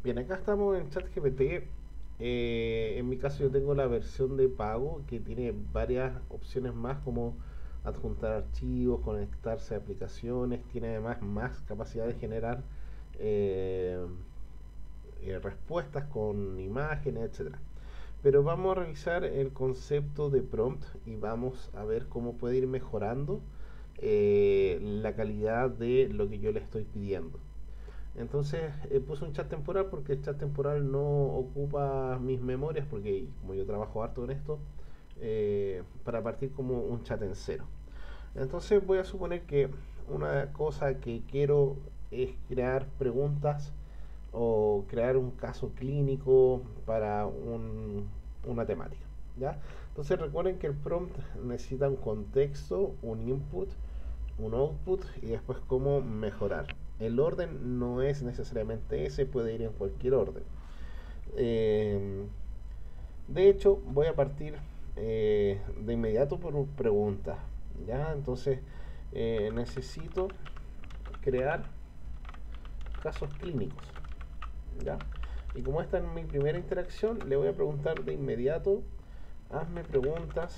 Bien, acá estamos en ChatGPT. En mi caso yo tengo la versión de pago que tiene varias opciones más como adjuntar archivos, conectarse a aplicaciones, tiene además más capacidad de generar eh, respuestas con imágenes, etcétera. Pero vamos a revisar el concepto de prompt y vamos a ver cómo puede ir mejorando la calidad de lo que yo le estoy pidiendo. Entonces puse un chat temporal porque el chat temporal no ocupa mis memorias porque como yo trabajo harto en esto, para partir como un chat en cero. Entonces voy a suponer que una cosa que quiero es crear preguntas o crear un caso clínico para una temática. ¿Ya? Entonces recuerden que el prompt necesita un contexto, un input, un output y después cómo mejorar. El orden no es necesariamente ese, puede ir en cualquier orden. Eh, de hecho, voy a partir de inmediato por preguntas. ¿Ya? Entonces, necesito crear casos clínicos. ¿Ya? Y como esta es mi primera interacción, le voy a preguntar de inmediato, hazme preguntas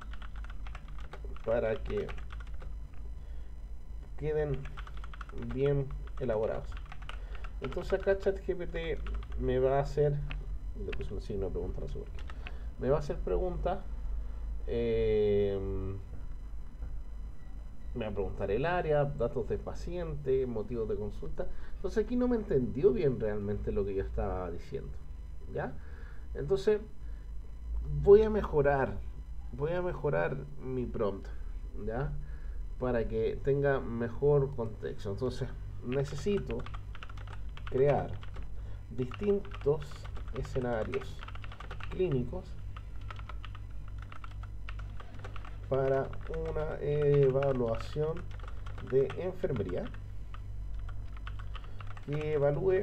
para que queden bien elaborados. Entonces acá ChatGPT me va a hacer, le puse un signo de pregunta, no sé por qué, me va a hacer preguntas, eh, me va a preguntar el área, datos del paciente, motivos de consulta. Entonces aquí no me entendió bien realmente lo que yo estaba diciendo, ¿ya? Entonces voy a mejorar, voy a mejorar mi prompt, ¿ya? Para que tenga mejor contexto. Entonces necesito crear distintos escenarios clínicos para una evaluación de enfermería que evalúe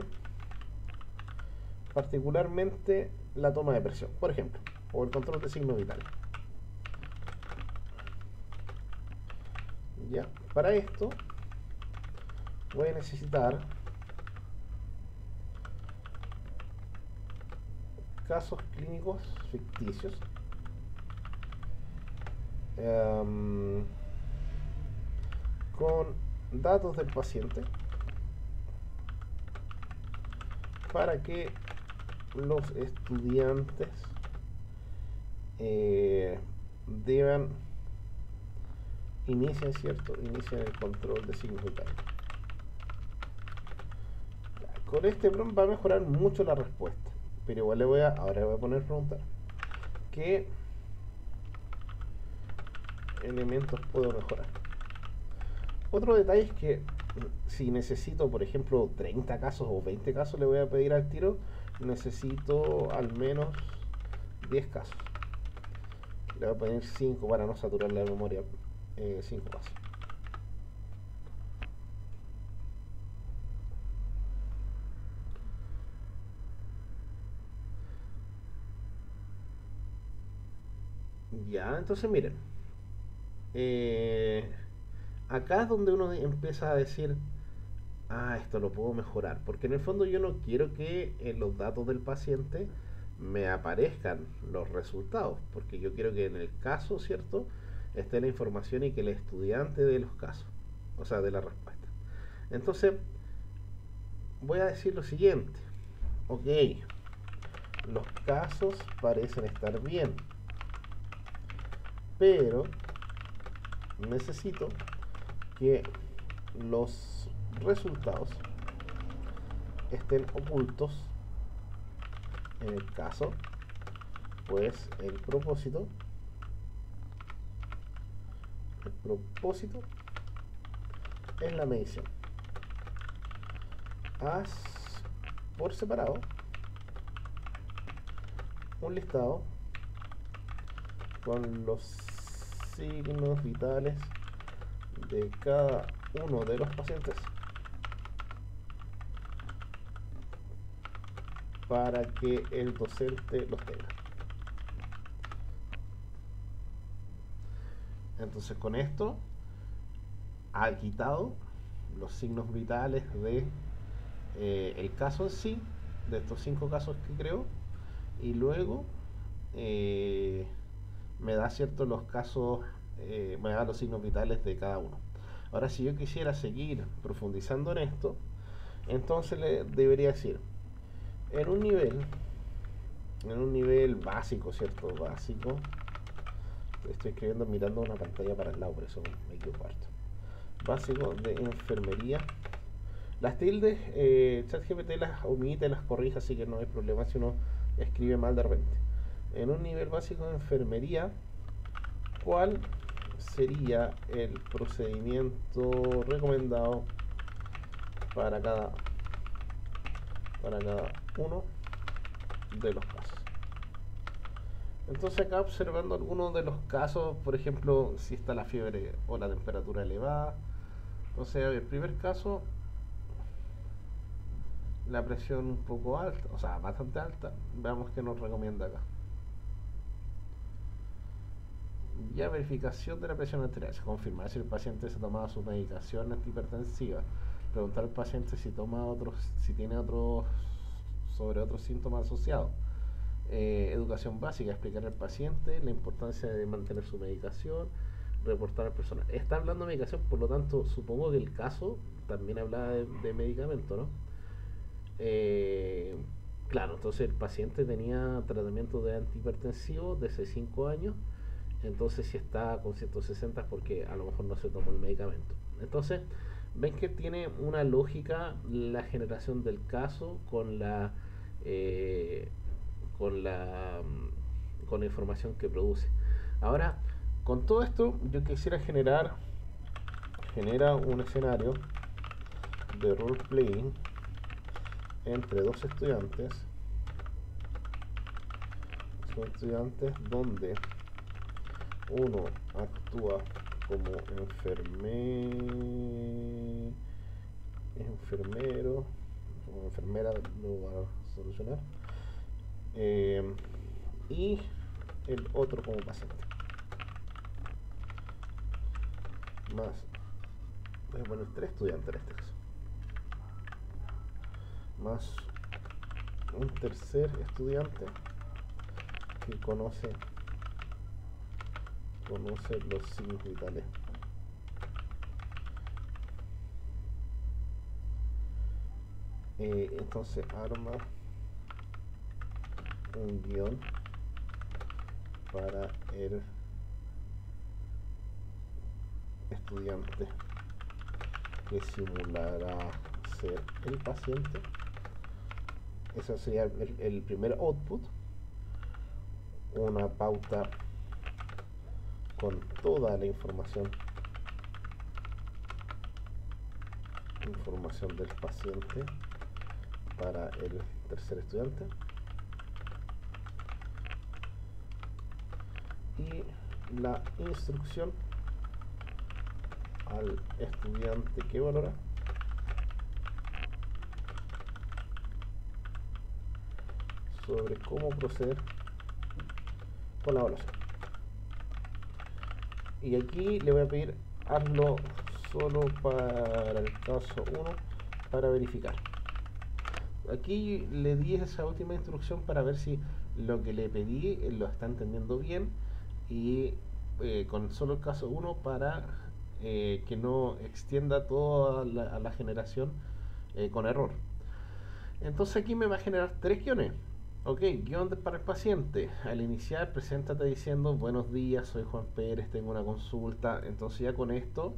particularmente la toma de presión, por ejemplo, o el control de signos vitales. Ya, para esto voy a necesitar casos clínicos ficticios, um, con datos del paciente para que los estudiantes deban inician el control de signos vitales. Con este prompt va a mejorar mucho la respuesta, pero igual ahora le voy a poner preguntar qué elementos puedo mejorar. Otro detalle es que si necesito, por ejemplo, 30 casos o 20 casos, le voy a pedir al tiro, necesito al menos 10 casos. Le voy a pedir 5 para no saturar la memoria. 5 casos. Ya, entonces miren. eh, Acá es donde uno empieza a decir, esto lo puedo mejorar. Porque en el fondo yo no quiero que en los datos del paciente me aparezcan los resultados. Porque yo quiero que en el caso, ¿cierto? Esté la información y que el estudiante de los casos. O sea, de la respuesta. Entonces, voy a decir lo siguiente. Ok, los casos parecen estar bien. Pero necesito que los resultados estén ocultos en el caso, pues el propósito es la medición. Haz por separado un listado con los signos vitales de cada uno de los pacientes para que el docente los tenga. Entonces con esto ha quitado los signos vitales de el caso en sí de estos 5 casos que creo, y luego me da cierto los casos, me da los signos vitales de cada uno. Ahora, si yo quisiera seguir profundizando en esto, entonces le debería decir, en un nivel, en un nivel básico, ¿cierto? Básico. Estoy escribiendo mirando una pantalla para el lado, por eso me equivoco harto. Básico de enfermería. Las tildes, ChatGPT las omite, las corrige, así que no hay problema si uno escribe mal de repente. En un nivel básico de enfermería, ¿cuál sería el procedimiento recomendado para cada uno de los casos? Entonces acá observando algunos de los casos, por ejemplo, si está la fiebre o la temperatura elevada. Entonces, el primer caso, la presión un poco alta, o sea, bastante alta. Veamos qué nos recomienda acá. Ya, verificación de la presión arterial. Se confirma si el paciente se tomaba su medicación antihipertensiva. Preguntar al paciente si toma otros, si tiene otros, sobre otros síntomas asociados. Educación básica, explicar al paciente la importancia de mantener su medicación, reportar al personal. Está hablando de medicación, por lo tanto, supongo que el caso también hablaba de medicamento, ¿no? Eh, claro, entonces el paciente tenía tratamiento de antihipertensivo desde 5 años, entonces si está con 160 es porque a lo mejor no se tomó el medicamento. Entonces, ven que tiene una lógica la generación del caso eh, con la con la información que produce. Ahora, con todo esto, yo quisiera genera un escenario de role playing entre dos estudiantes. Son estudiantes donde uno actúa como enfermero, como enfermera, lo va a solucionar, y el otro como paciente. Más, voy a poner 3 estudiantes en este caso, más un tercer estudiante que conoce los signos vitales. Entonces arma un guión para el estudiante que simulará ser el paciente. Ese sería el primer output. Una pauta con toda la información del paciente para el tercer estudiante, y la instrucción al estudiante que valora sobre cómo proceder con la evaluación. Y aquí le voy a pedir hazlo solo para el caso 1 para verificar. Aquí le di esa última instrucción para ver si lo que le pedí lo está entendiendo bien, y con solo el caso 1 para que no extienda toda la generación con error. Entonces aquí me va a generar 3 guiones. Ok, guión para el paciente. Al iniciar, preséntate diciendo buenos días, soy Juan Pérez, tengo una consulta. Entonces ya con esto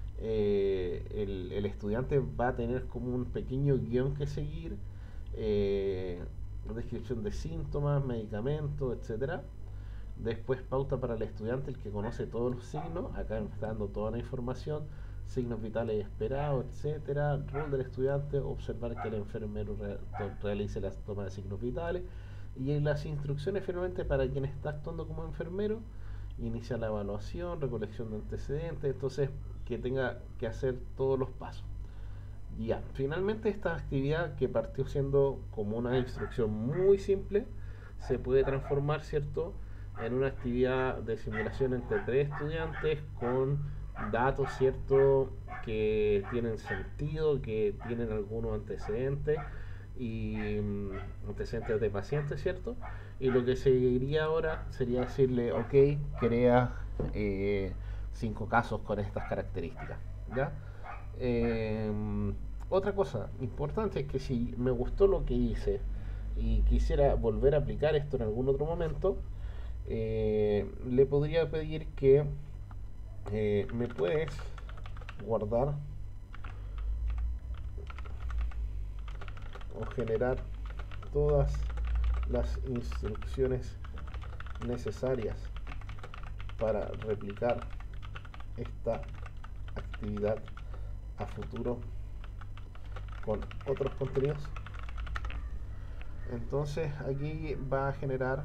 el estudiante va a tener como un pequeño guión que seguir, descripción de síntomas, medicamentos, etcétera. Después pauta para el estudiante, el que conoce todos los signos. Acá me está dando toda la información, signos vitales esperados, etcétera. Rol del estudiante, observar que el enfermero realice la toma de signos vitales. Y en las instrucciones finalmente para quien está actuando como enfermero, inicia la evaluación, recolección de antecedentes, entonces que tenga que hacer todos los pasos. Ya, finalmente esta actividad que partió siendo como una instrucción muy simple, se puede transformar, ¿cierto?, en una actividad de simulación entre 3 estudiantes con datos, ¿cierto?, que tienen sentido, que tienen algunos antecedentes, y antecedentes de pacientes, ¿cierto? Y lo que seguiría ahora sería decirle, ok, crea 5 casos con estas características, ¿ya? Eh, Otra cosa importante es que si me gustó lo que hice y quisiera volver a aplicar esto en algún otro momento, le podría pedir que me puedes guardar o generar todas las instrucciones necesarias para replicar esta actividad a futuro con otros contenidos. Entonces aquí va a generar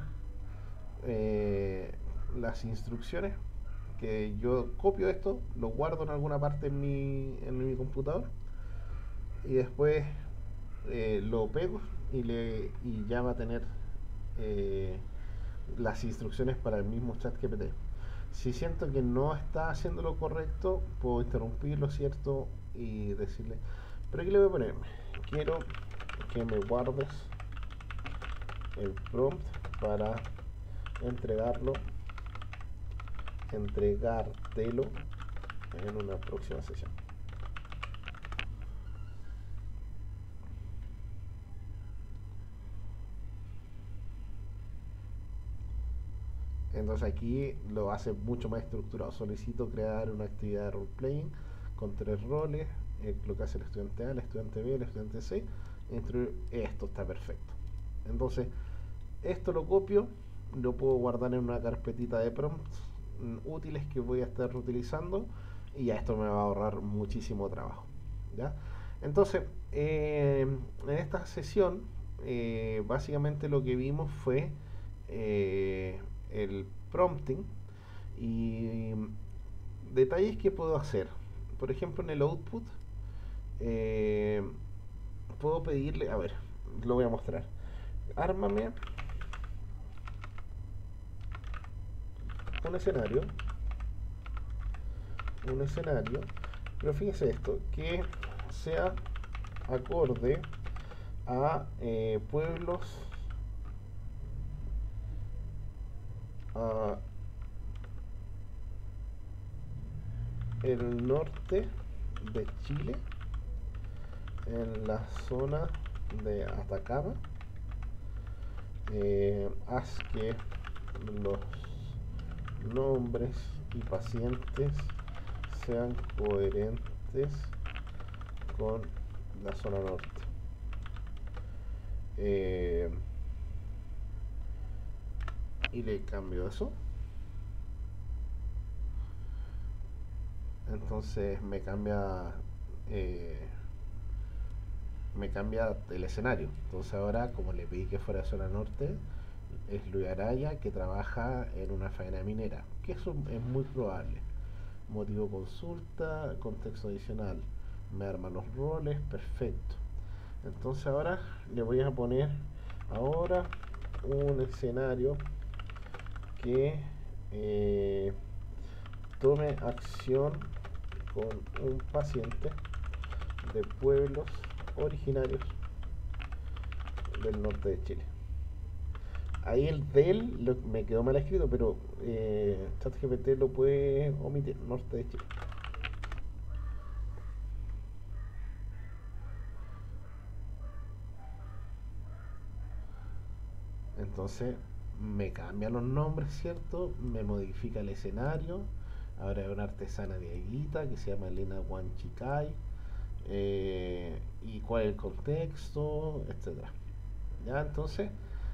las instrucciones que yo copio esto, lo guardo en alguna parte en mi computador y después lo pego y ya va a tener eh, las instrucciones para el mismo chat GPT. Si siento que no está haciendo lo correcto, puedo interrumpirlo, ¿cierto? Y decirle, pero aquí le voy a poner, quiero que me guardes el prompt para entregarlo, entregártelo en una próxima sesión. Entonces aquí lo hace mucho más estructurado. Solicito crear una actividad de role-playing con 3 roles, lo que hace el estudiante A, el estudiante B, el estudiante C. Esto está perfecto. Entonces, esto lo copio, lo puedo guardar en una carpetita de prompts útiles que voy a estar reutilizando y ya esto me va a ahorrar muchísimo trabajo. ¿Ya? Entonces, en esta sesión, básicamente lo que vimos fue el prompting y detalles que puedo hacer. Por ejemplo, en el output eh, puedo pedirle, a ver, lo voy a mostrar. Ármame un escenario, un escenario, pero fíjese esto, que sea acorde a pueblos, a el norte de Chile, en la zona de Atacama. Haz que los nombres y pacientes sean coherentes con la zona norte. Eh, y le cambio eso. Entonces eh, me cambia el escenario. Entonces ahora, como le pedí que fuera zona norte, es Luis Araya que trabaja en una faena minera, que eso es muy probable. Motivo consulta, contexto adicional, me arma los roles, perfecto. Entonces ahora le voy a poner ahora un escenario que tome acción con un paciente de pueblos originarios del norte de Chile. Ahí el del me quedó mal escrito, pero ChatGPT lo puede omitir, norte de Chile. Entonces me cambia los nombres, ¿cierto? Me modifica el escenario. Ahora hay una artesana de Aguita que se llama Elena Huanchicay. Y cuál es el contexto, etcétera. Ya, entonces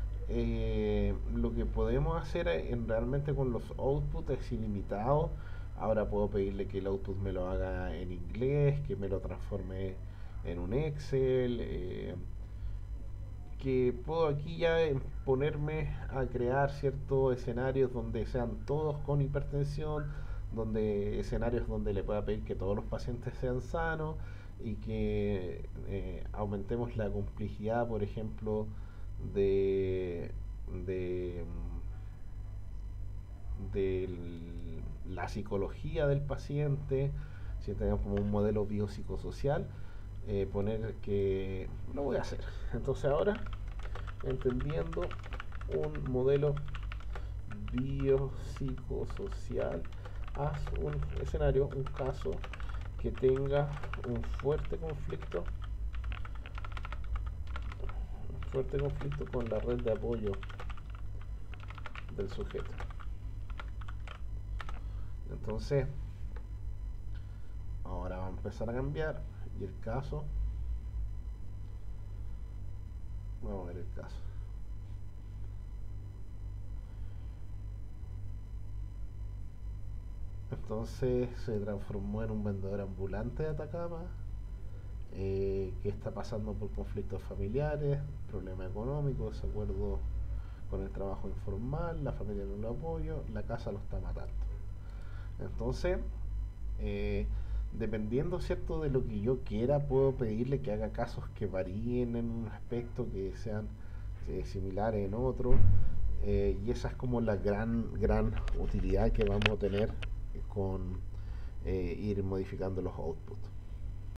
lo que podemos hacer realmente con los outputs es ilimitado. Ahora puedo pedirle que el output me lo haga en inglés, que me lo transforme en un Excel, que puedo aquí ya ponerme a crear ciertos escenarios donde sean todos con hipertensión, donde escenarios donde le pueda pedir que todos los pacientes sean sanos y que aumentemos la complejidad, por ejemplo, de, de, de la psicología del paciente, si tenemos como un modelo biopsicosocial. poner que lo voy a hacer. Entonces ahora, entendiendo un modelo biopsicosocial, haz un escenario, un caso que tenga un fuerte conflicto con la red de apoyo del sujeto. Entonces, ahora va a empezar a cambiar y el caso, vamos a ver el caso. Entonces se transformó en un vendedor ambulante de Atacama, que está pasando por conflictos familiares, problemas económicos, desacuerdo con el trabajo informal, la familia no lo apoya, la casa lo está matando. Entonces, dependiendo, ¿cierto?, de lo que yo quiera, puedo pedirle que haga casos que varíen en un aspecto, que sean similares en otro, y esa es como la gran utilidad que vamos a tener con ir modificando los outputs.